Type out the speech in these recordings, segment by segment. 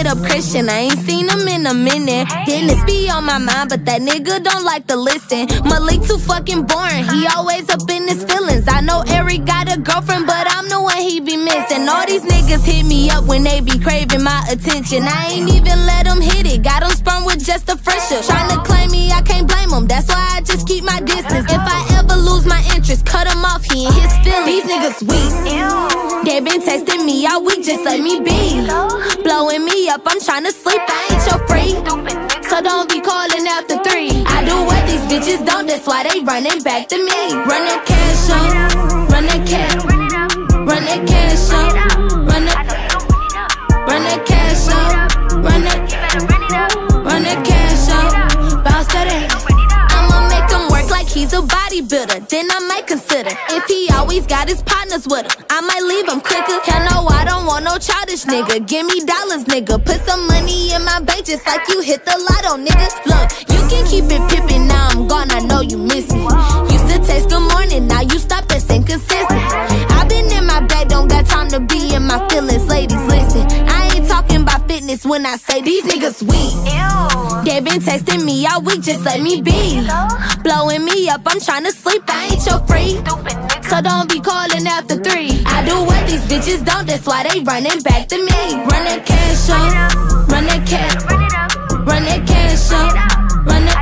up Christian, I ain't seen him in a minute. Dennis be on my mind, but that nigga don't like to listen. Maleek too fucking boring, he always up in his feelings. I know Eric got a girlfriend, but I'm the one he be missing. All these niggas hit me up when they be craving my attention. I ain't even let them hit it, got them sprung with just a fresher. Tryna claim me, I can't blame him, that's why I just keep my distance. If I ever lose my interest, cut him off, he in his feelings. These niggas weak, they been texting me all week, just let me be. Blowing me up, I'm tryna sleep, I ain't your freak. So don't be calling after 3. I do what these bitches don't, that's why they running back to me. Run that cash up, run that cash, run that cash up, run that cash up, run that cash up, bounce that ass. I'ma make him work like he's a bodybuilder, then I might consider. If he always got his partners with him, I might leave him quicker. Hell no, I don't want no childish nigga, give me dollars, nigga. Put some money in my bank just like you hit the lotto, nigga. Look, you can keep it pippin', now I'm gone, I know you miss me. Used to text good morning, now you stop, that's inconsistent. I been in my bag, don't got time to be in my feelings, ladies, listen. I ain't talking about fitness when I say these niggas weak. They been texting me all week, just let me be. Blowing me up, I'm tryna sleep, I ain't your freak. So don't be calling after 3. I do what these bitches don't, that's why they running back to me. Run that cash up, run that cash, run that cash up, run that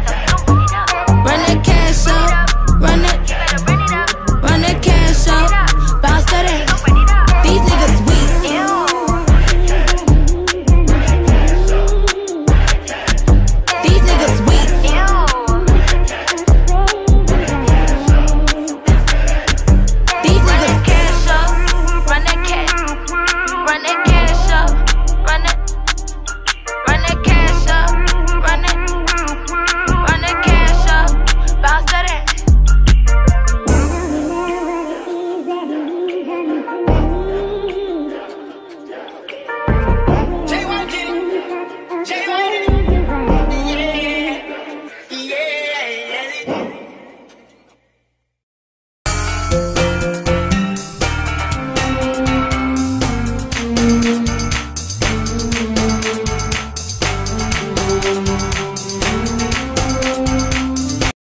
cash up, run that cash up, bounce that ass. These niggas weak. These niggas weak. These niggas cash up, run that cash up, run that cash up, run that cash up, bounce that ass. Yeah.